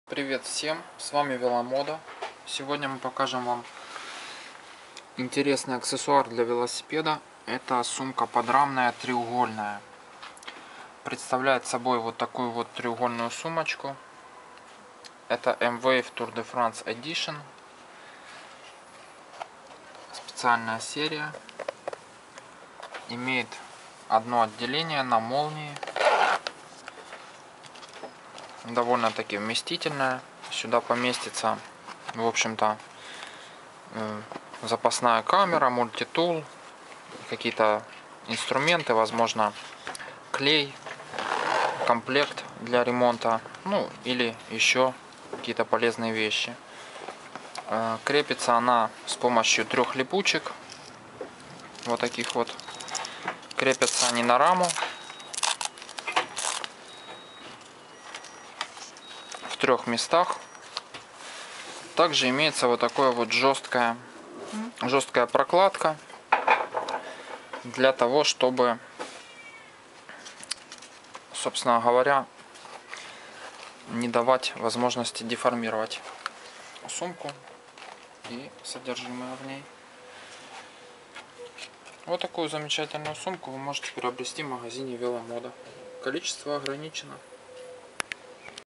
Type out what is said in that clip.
Привет всем, с вами Веломода. Сегодня мы покажем вам интересный аксессуар для велосипеда. Это сумка подрамная треугольная. Представляет собой вот такую вот треугольную сумочку. Это M-Wave Tour de France Edition. Специальная серия. Имеет одно отделение на молнии. Довольно-таки вместительная. Сюда поместится, в общем-то, запасная камера, мультитул, какие-то инструменты, возможно, клей, комплект для ремонта, ну или еще какие-то полезные вещи. Крепится она с помощью 3 липучек, вот таких вот. Крепятся они на раму в 3 местах. Также имеется вот такое вот жесткая прокладка для того, чтобы, собственно говоря, не давать возможности деформировать сумку и содержимое в ней. Вот такую замечательную сумку вы можете приобрести в магазине Веломода. Количество ограничено.